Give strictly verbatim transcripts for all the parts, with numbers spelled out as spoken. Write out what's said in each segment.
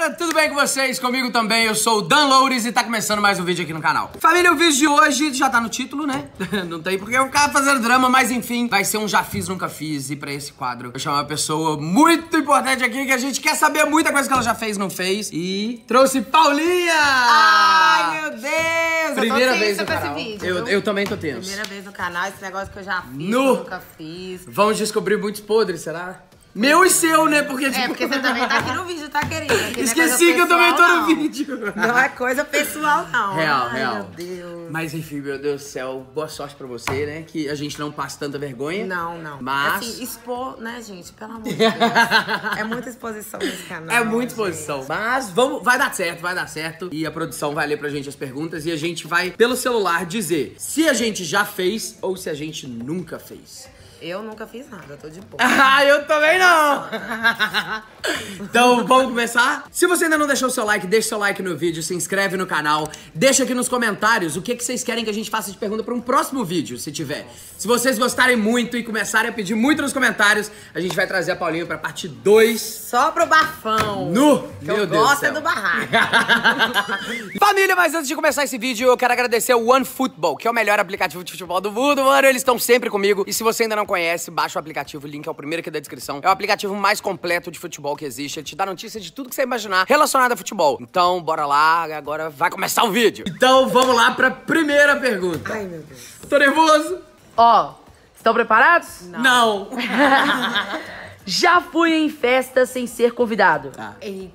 galera, tudo bem com vocês? Comigo também, eu sou o Dan Loures e tá começando mais um vídeo aqui no canal. Família, o vídeo de hoje já tá no título, né? Não tem porque eu ficava fazendo drama, mas enfim, vai ser um já fiz, nunca fiz. E pra esse quadro, eu chamo uma pessoa muito importante aqui, que a gente quer saber muita coisa que ela já fez, não fez. E trouxe Paulinha! Ai, meu Deus! Primeira eu tô vez tensa no com esse canal. vídeo, Eu, viu? eu também tô tenso. Primeira vez no canal, esse negócio que eu já fiz, No. que eu nunca fiz. Vamos descobrir muitos podres, será? Meu e seu, né? Porque, tipo... É, porque você também tá aqui no vídeo, tá, querida? Aqui Esqueci que eu também tô no vídeo. Não é coisa pessoal, não. Real, Ai, real. meu Deus. Mas enfim, meu Deus do céu, boa sorte pra você, né? Que a gente não passe tanta vergonha. Não, não. Mas... Assim, expor, né, gente? Pelo amor de Deus. É muita exposição nesse canal. É muita gente. exposição. Mas vamos, vai dar certo, vai dar certo. E a produção vai ler pra gente as perguntas e a gente vai, pelo celular, dizer se a gente já fez ou se a gente nunca fez. Eu nunca fiz nada, eu tô de boa. Ah, eu também não! Então, vamos começar? Se você ainda não deixou o seu like, deixa o seu like no vídeo, se inscreve no canal, deixa aqui nos comentários o que, que vocês querem que a gente faça de pergunta pra um próximo vídeo, se tiver. Se vocês gostarem muito e começarem a pedir muito nos comentários, a gente vai trazer a Paulinha pra parte dois. Só pro bafão. No! Que Meu eu Deus gosto do é céu. do barraco. Família, mas antes de começar esse vídeo, eu quero agradecer o OneFootball, que é o melhor aplicativo de futebol do mundo, mano. Eles estão sempre comigo. E se você ainda não conhece, baixa o aplicativo, o link é o primeiro aqui da descrição. É o aplicativo mais completo de futebol que existe. Ele te dá notícias de tudo que você imaginar relacionado a futebol. Então, bora lá, agora vai começar o vídeo. Então, vamos lá pra primeira pergunta. Ai, meu Deus. Tô nervoso? Ó, estão preparados? Não. Já fui em festa sem ser convidado. Ah. Eita.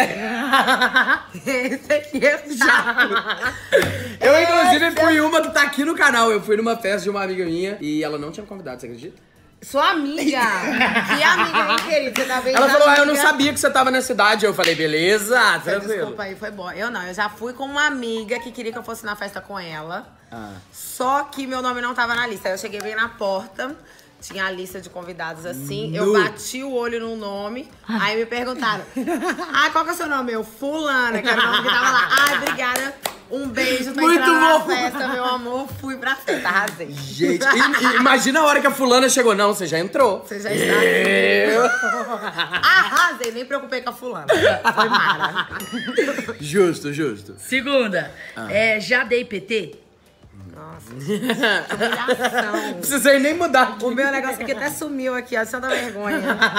Esse aqui é chato. Eu, inclusive, fui uma que tá aqui no canal. Eu fui numa festa de uma amiga minha e ela não tinha me convidado, você acredita? Sua amiga. Que amiga, hein, querida? Você tá bem Ela falou, ah, eu não amiga. sabia que você tava na cidade. Eu falei, beleza, tranquilo. Desculpa aí, foi bom. Eu não, eu já fui com uma amiga que queria que eu fosse na festa com ela. Ah. Só que meu nome não tava na lista. Aí eu cheguei bem na porta, tinha a lista de convidados assim. Nu. Eu bati o olho no nome, aí me perguntaram: ah, qual que é o seu nome? Eu, Fulana, que era o nome que tava lá. Ai, obrigada. Um beijo, tô Muito entrando na bom. festa, meu amor. Fui pra festa, arrasei. Gente, e- e imagina a hora que a fulana chegou. Não, você já entrou. Você já está Eu... Arrasei, nem preocupei com a fulana. Foi mara. Justo, justo. Segunda, é, já dei P T? Nossa, que humilhação. Precisei nem mudar aqui. O meu negócio aqui até sumiu aqui, ó, só da vergonha.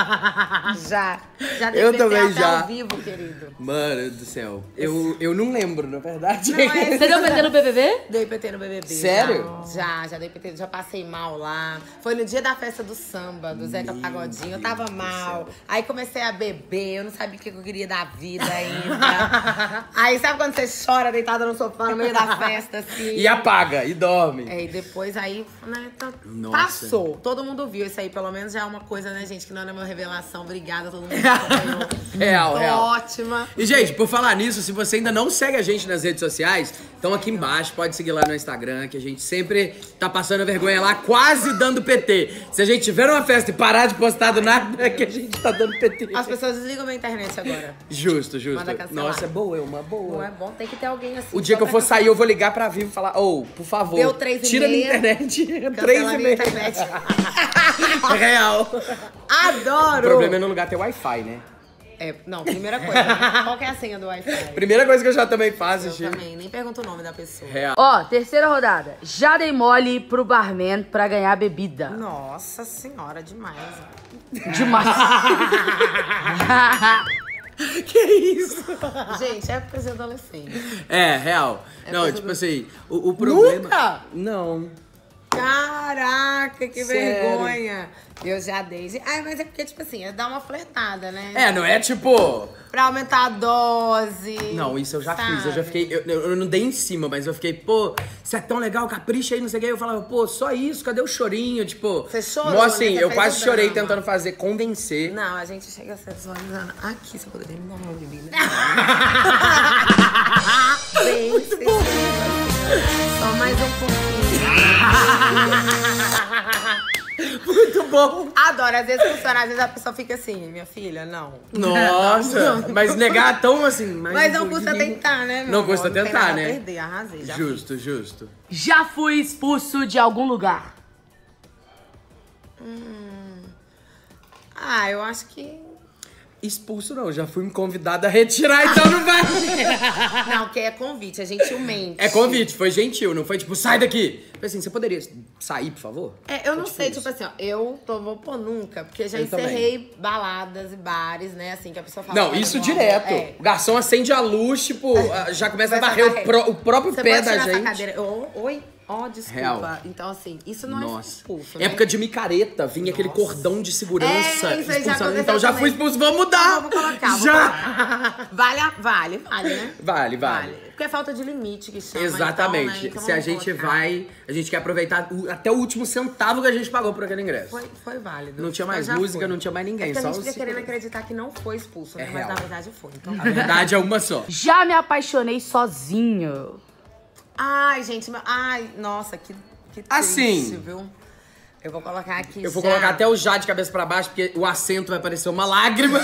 Já. Já dei Eu P T também até já. ao vivo, querido. Mano do céu. Eu, eu não lembro, na verdade. Não, é- Você deu P T no B B B? Dei P T no B B B. Sério? Já, já, já dei P T, já passei mal lá. Foi no dia da festa do samba, do Zeca Pagodinho. Eu tava mal. Aí comecei a beber, eu não sabia o que eu queria da vida ainda. Aí sabe quando você chora deitada no sofá no meio da festa, assim? E apaga, e dorme. É, e depois aí, né, tá- Nossa. passou. Todo mundo viu isso aí, pelo menos já é uma coisa, né, gente, que não é uma revelação. Obrigada a todo mundo que acompanhou. Real, Tô real. ótima. E, gente, por falar nisso, se você ainda não segue a gente nas redes sociais, estão aqui embaixo, pode seguir lá no Instagram, que a gente sempre tá passando vergonha lá, quase dando P T. Se a gente tiver uma festa e parar de postar do nada, é que a gente tá dando P T. As pessoas desligam minha internet agora. Justo, justo. Manda cancelar. Nossa, é boa, é uma boa. Não é bom, tem que ter alguém assim. O dia só que eu pra for sair, eu vou ligar pra Vivo e falar, ô, oh, por favor, Deu três e tira minha meia, internet. cancelar Três e minha meia. internet. É real. Adoro! O problema é no lugar ter Wi-Fi, né? É, não, primeira coisa, né? Qual que é a senha do Wi-Fi? Primeira coisa que eu já também faço, Eu Chico. também, nem pergunto o nome da pessoa. Real. Ó, terceira rodada. Já dei mole pro barman pra ganhar bebida. Nossa senhora, demais. Demais. Que isso? Gente, é coisa de adolescente. É, real. É não, coisa tipo do- assim, o, o problema... Nunca? Não. Caraca, que Sério? vergonha. Eu já dei. Ai, mas é porque, tipo assim, é dar uma flertada, né? É, não é tipo... Pra aumentar a dose. Não, isso eu já sabe? fiz. Eu já fiquei... Eu, eu- eu não dei em cima, mas eu fiquei, pô, você é tão legal, capricha aí, não sei o que. Eu falava, pô, só isso, cadê o chorinho? Tipo... Você chorou, Mó, assim, né? Você eu fez quase o chorei drama. tentando fazer, convencer. Não, a gente chega sensualizando. Aqui, você poderia me dar uma bebida? Bem, só mais um pouquinho. Muito bom. Adoro, às vezes funciona, às vezes a pessoa fica assim, minha filha, não. Nossa, mas negar tão assim... mais Mas um não custa pouquinho. tentar, né, meu Não amor? custa Não tem tentar, nada a né? perder, arrasei, já Justo, justo. Já fui expulso de algum lugar. Hum. Ah, eu acho que... Expulso não, já fui convidada a retirar, então não vai. Não, que é convite, é gentilmente. É convite, foi gentil, não foi tipo, sai daqui. Falei assim, você poderia sair, por favor? É, eu não tipo sei, isso. tipo assim, ó, eu tô, vou pôr nunca, porque já Eu encerrei também. baladas e bares, né, assim, que a pessoa fala. Não, "Olha, isso amor, direto. é. O garçom acende a luz, tipo, já começa a varrer o, pro- o próprio Você pé pode da tirar essa gente. cadeira. Eu, oi? Ó, desculpa. Real. Então, assim, isso não Nossa. é expulso, né? Época de micareta, vinha aquele cordão de segurança. É, isso aí já expulsando. aconteceu Então já também. fui expulso, vamos mudar. Não, vou colocar, vou já. colocar. Vale, a- vale, vale, né? Vale, vale. Porque é falta de limite que chama. Exatamente. Então, né? Então Se a vamos gente colocar. vai, a gente quer aproveitar o- até o último centavo que a gente pagou por aquele ingresso. Foi, foi válido. Não tinha mais Mas já música, foi. não tinha mais ninguém, É que só a gente os fica querendo segurança. acreditar que não foi expulso, né? É Mas real. na verdade foi. Então... A verdade é uma só. Já me apaixonei sozinho. Ai, gente, meu... ai, nossa, que, que Assim. triste, viu? Eu vou colocar aqui Eu vou já. colocar até o já de cabeça pra baixo, porque o acento vai parecer uma lágrima.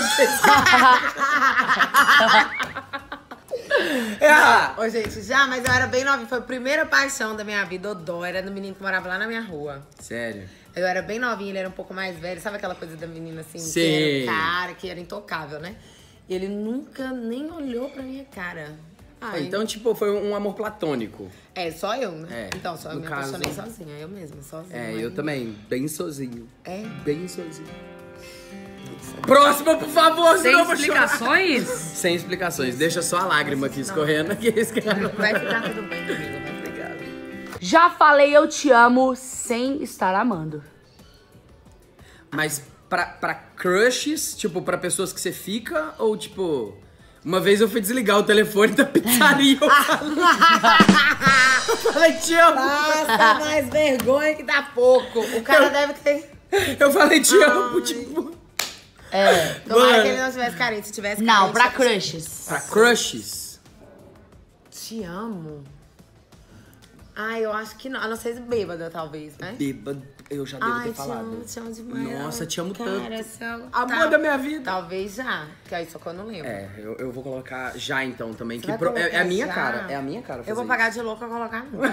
é. Ô, gente, já, mas eu era bem novinha. Foi a primeira paixão da minha vida, o Dó. Era do menino que morava lá na minha rua. Sério. Eu era bem novinha, ele era um pouco mais velho. Sabe aquela coisa da menina assim? Sim. Que era o cara, que era intocável, né? E ele nunca nem olhou pra minha cara. Ai, Então, tipo, foi um amor platônico. É, só eu, né? É, Então, só eu no me caso- apaixonei sozinha, eu mesma, sozinha. É, mas- eu também. Bem sozinho. É? Bem sozinho. Próxima, por favor, Sem senão eu vou chorar. explicações? Sem explicações. Deixa só a lágrima aqui escorrendo. Aqui, esse cara. Vai ficar tudo bem comigo, mas obrigada. Já falei eu te amo sem estar amando. Mas pra, pra crushes, tipo, pra pessoas que você fica, ou tipo... Uma vez eu fui desligar o telefone da pizzaria. Eu falei, eu falei te amo. Nossa, mais vergonha que dá pouco. O cara deve ter... Eu falei te amo, tipo... É. Tomara Mano. que ele não tivesse carente. Se tivesse Não, carente, pra eu- crushes. Pra crushes. Te amo. Ai, eu acho que não. A não ser bêbada, talvez, né? Bêbado, eu já devo Ai, ter te falado. amo, te amo demais. Nossa, te amo Cara, tanto. se eu- Amor tá. da minha vida. Talvez já. Que aí só que eu não lembro. É, eu, eu vou colocar já então também. Você Que vai pro- é, é a colocar minha já? cara. É a minha cara. Eu vou fazer pagar isso. de louca e colocar nunca.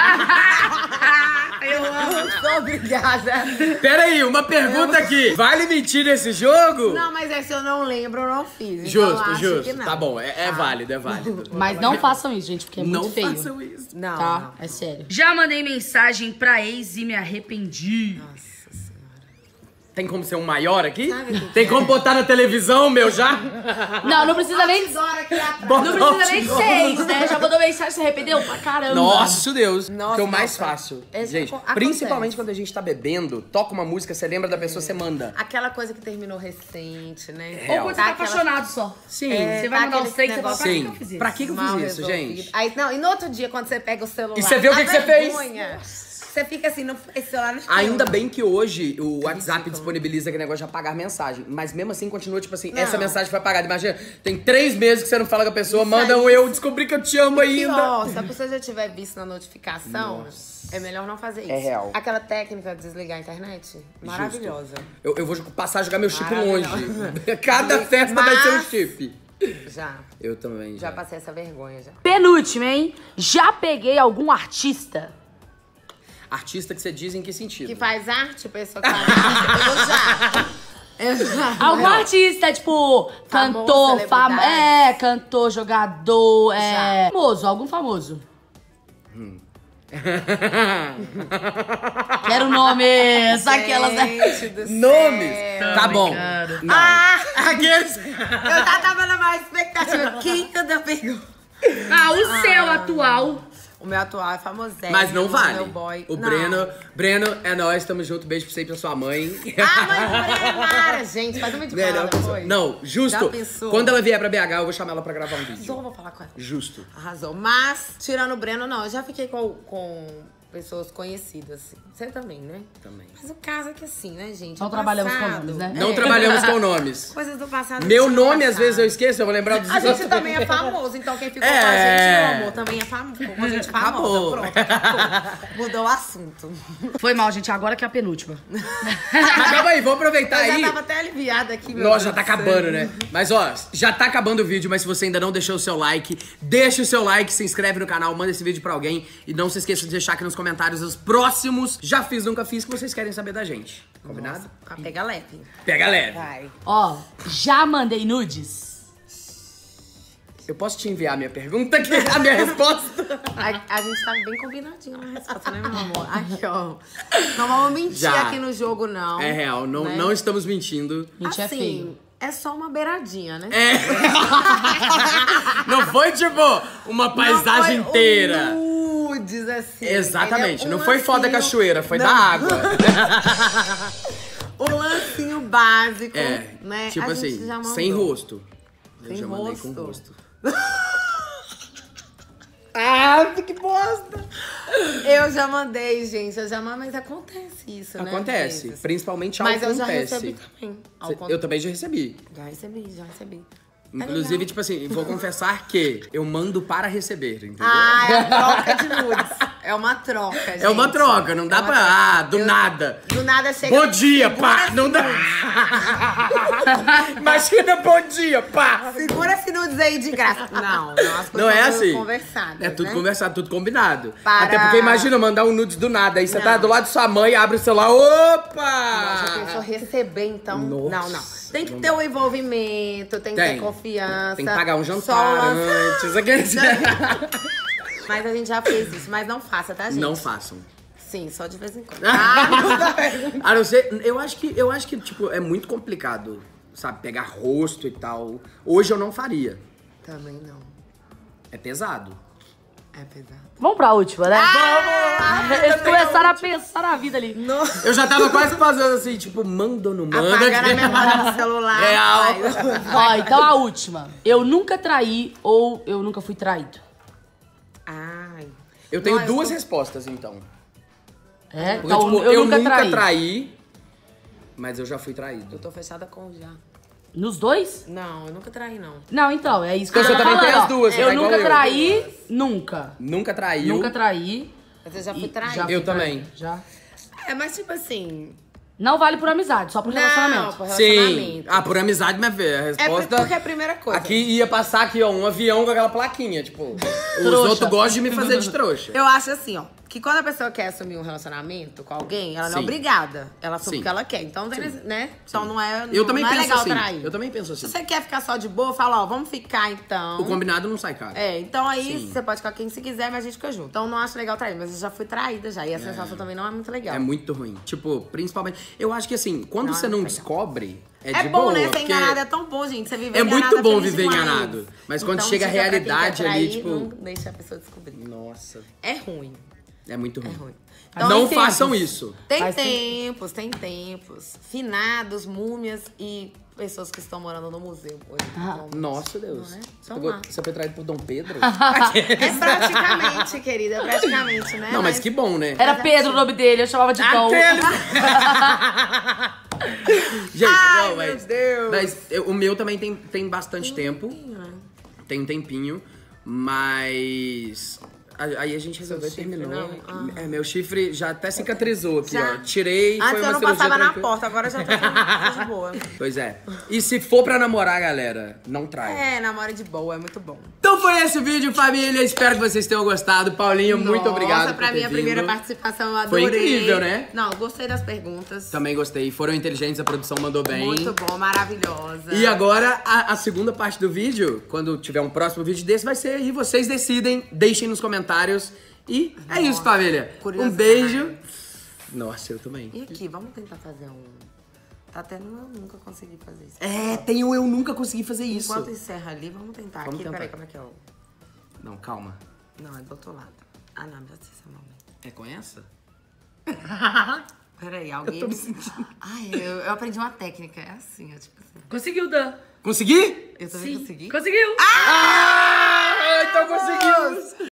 Eu amo, sou obrigada. Pera aí, uma pergunta aqui. Vale mentir nesse jogo? Não, mas é se eu não lembro, eu não fiz. Então eu Justo, acho que justo. não. Tá bom, é, é válido, é válido. Mas não façam isso, gente, porque é muito Não feio. façam isso. Não, Tá? É sério. Já mandei mensagem pra ex e me arrependi. não. Nossa senhora. Tem como ser um maior aqui? Sabe o que Tem é? como botar na televisão, meu, já? Não, não precisa nem... Tesoura aqui atrás. Bota Não o precisa nem tesouro. ser ex, né? Já mandou mensagem, se arrependeu pra caramba. Nossa, Deus. Nossa, que é o mais nossa. fácil. Esse Gente, aco- principalmente acontece. quando a gente tá bebendo, toca uma música, você lembra da pessoa, você manda. Aquela coisa que terminou recente, né? Ou Real. quando você tá aquela- apaixonado só. Sim. É, Você vai tá mandar os aquele três, você fala, pra que Sim. que eu fiz isso? Pra que que eu Mal fiz isso, resolvido. gente? Aí, não, e no outro dia, quando você pega o celular... E você vê o que a que você fez? vergonha, Você fica assim, não, esse celular não Ainda filma. bem que hoje o WhatsApp ridículo. disponibiliza aquele negócio de apagar mensagem. Mas mesmo assim continua, tipo assim, Não. essa mensagem foi apagada. Imagina, tem três meses que você não fala com a pessoa, Isso manda aí, um eu descobri que eu te amo ainda. Pior, se a pessoa já tiver visto na notificação, é melhor não fazer isso. É real. Aquela técnica de desligar a internet, maravilhosa. Eu, eu vou passar a jogar meu chip Maravilhosa. longe. Cada festa vai ser um Mas- chip. Já, Eu também, já. já passei essa vergonha, já. Penúltimo, hein? Já peguei algum artista? Artista que você diz em que sentido? Que faz arte, pessoa que faz arte, eu já. Eu já. Algum artista, tipo, Famoso, cantor, fam... celebridade. é, cantor, jogador, é... Já. Famoso, algum famoso. Quero nomes, aquelas... Gente do céu. Nomes? Tá bom. brincando. Não. Ah! Aqueles... Eu já tava na maior expectativa. Quem que eu ainda pegou? Ah, o seu atual. O meu atual é famosérrimo. Mas não vale. Meu boy. O Não. Breno, Breno, é nóis, tamo junto. Beijo pra você e pra sua mãe. Ah, mas o Breno é mara, gente. Faz uma de Melhor bola pessoa. depois. Não, justo. Já pensou? Quando ela vier pra B H, eu vou chamar ela pra gravar um vídeo. Arrasou, eu vou falar com ela. Justo. Arrasou. Mas, tirando o Breno, não. Eu já fiquei com, com pessoas conhecidas, assim. Você também, né? Também. Mas o caso é que assim, né, gente? Não O trabalhamos com passado- nomes, né? Não É. trabalhamos com nomes. Coisas do passado. Meu tinham nome, às passado. vezes, eu esqueço, eu vou lembrar dos A gente outros. também é famoso, então quem ficou É. com a gente, meu amor, também é famoso. Ficou com a gente famosa. Acabou. Pronto, acabou. Mudou o assunto. Foi mal, gente, agora que é a penúltima. Mas calma aí, vamos aproveitar Eu aí. já tava até aliviada aqui, meu Nossa, Deus já tá do céu. acabando, né? Mas ó, já tá acabando o vídeo, mas se você ainda não deixou o seu like, deixa o seu like, se inscreve no canal, manda esse vídeo pra alguém e não se esqueça de deixar aqui nos comentários comentários os próximos Já Fiz, Nunca Fiz que vocês querem saber da gente. Combinado? Nossa, pega leve. Pega leve. Vai. Ó, já mandei nudes? Eu posso te enviar a minha pergunta aqui, a minha resposta? A, a gente tá bem combinadinho na resposta, né, meu amor? Aqui, ó. Não vamos mentir Já. aqui no jogo, não. É real, não, né? não estamos mentindo. Mentir é Assim, feio. é só uma beiradinha, né? É. Não foi, tipo, uma paisagem Não foi inteira. um nudes, assim. Exatamente, entendeu? não Um foi foda da lancinho- cachoeira, foi Não. da água. Um lancinho básico, É, né? tipo A assim, gente já mandou. sem rosto. Eu Sem já mandei rosto? com rosto. Ah, que bosta! Eu já mandei, gente. Eu já mandei, mas acontece isso, né? às Acontece, vezes. principalmente ao Mas eu já acontece. recebi também. Ao Cê- cont- Eu também já recebi. Já recebi, já recebi. É Inclusive, legal. tipo assim, vou confessar que eu mando para receber, entendeu? Ah, é a troca de nudes. É uma troca, gente. É uma troca, não dá É uma pra. troca. Ah, do Eu- nada. Do nada chega... Bom dia, segura pá! esse Não dá. Imagina bom dia, pá! Segura esse nudes aí de graça. Não, não, as coisas Não é são assim. conversadas, É tudo né? conversado, tudo combinado. Para- Até porque imagina mandar um nudes do nada. Aí você Não. tá do lado de sua mãe, abre o celular. Nossa, Opa! pensou receber, então... Nossa, não, não. Tem que não ter dá. o envolvimento, tem que Tem. ter confiança. Tem que pagar um Só jantar lança- antes. Aqueles... Mas a gente já fez isso. Mas não faça, tá, gente? Não façam. Sim, só de vez em quando. Ah, A não ser, eu acho que, eu acho que, tipo, é muito complicado, sabe, pegar rosto e tal. Hoje eu não faria. também não. É pesado. É pesado. Vamos pra última, né? Ah, Vamos! Eles começaram a pensar na vida ali. Nossa. Eu já tava quase fazendo assim, tipo, manda ou não manda? Apagando a memória no celular. Real. Vai. Ó, então a última. Eu nunca traí ou eu nunca fui traído? Ai. Eu tenho Não, eu duas tô- respostas, então. É? Porque, Então, tipo, eu, nunca, traí. traí, mas eu já fui traído. Eu tô fechada com o já. Nos dois? Não, eu nunca traí, não. Não, então, é isso que eu Então tô você também falando. tem ó. as duas, você Eu tá igual nunca eu. traí, nunca. Nunca traiu. Nunca traí. Mas eu já fui e traída. já fui Eu também. traída, Já. É, mas tipo assim... Não vale por amizade, só por Não, relacionamento. por Sim. relacionamento. Ah, por amizade, minha filha. A É resposta... porque é a primeira coisa. Aqui ia passar aqui, ó, um avião com aquela plaquinha, tipo... Os Trouxa. outros gostam de me fazer de trouxa. Eu acho assim, ó, que quando a pessoa quer assumir um relacionamento com alguém, ela não é Sim. obrigada. Ela assume Sim. o que ela quer. Então, tem, né? Então não é, Eu não, também não é penso legal assim. trair. Eu também penso Se assim. você quer ficar só de boa, fala, ó, vamos ficar então. O combinado não sai caro. É, então aí Sim. você pode ficar com quem você quiser, mas a gente fica junto. Então não acho legal trair, mas eu já fui traída já. E a sensação também não é muito legal. É muito ruim. Tipo, principalmente... Eu acho que assim, quando Não, você é não muito legal. descobre, é, É de bom, boa. né? Ser porque enganado é tão bom, gente. Você viver É enganado muito bom feliz viver demais. enganado. Mas quando Então, chega a dica pra quem quer realidade ali, trair, tipo- Não deixa a pessoa descobrir. Nossa, É ruim. é muito ruim. É ruim. Não tem façam tempos. isso. Tem Faz tempos, tem tempos. Finados, múmias e pessoas que estão morando no museu hoje. Ah. atualmente. Nossa, Deus. Não é? Você, Então pegou- lá. você foi traído por Dom Pedro? É praticamente, querida, é praticamente, né? Não, mas que bom, né? Era Pedro o nome dele, eu chamava de Dom. Aquele... Gente, Ai, não, meu mas, Deus. mas eu- o meu também tem, tem bastante tempo. né? Tem um tempinho, mas... a- Aí a gente resolveu e chifre, terminou. não? Ah. É, meu chifre já até cicatrizou aqui, Já? ó. Tirei, foi Antes uma eu não cirurgia passava na tranquila. porta, agora já tô tô de boa. Pois é. E se for pra namorar, galera, não trai. É, namora de boa, é muito bom. Então foi esse o vídeo, família. Espero que vocês tenham gostado. Paulinho, muito Nossa, obrigado por pra ter mim, a primeira vindo. participação eu Foi adorei. incrível, né? Não, gostei das perguntas. Também gostei. Foram inteligentes, a produção mandou bem. Muito bom, maravilhosa. E agora, a, a segunda parte do vídeo, quando tiver um próximo vídeo desse, vai ser aí. Vocês decidem, deixem nos comentários. E é Nossa, isso, família. Um curiosidade. beijo. Nossa, eu também. E aqui, vamos tentar fazer um... Tá tendo, eu nunca consegui fazer isso. É, tem o eu nunca consegui fazer isso. Enquanto encerra ali, vamos tentar. Vamos aqui, tentar. peraí, como é que é o... Não, calma. Não, é do outro lado. Ah, não, já sei seu nome. É com essa? Peraí, alguém... tô me sentindo. Ai, eu, eu aprendi uma técnica, é assim, é tipo assim. Conseguiu, Dan. Consegui? Eu também consegui. Conseguiu. Ah, então conseguimos!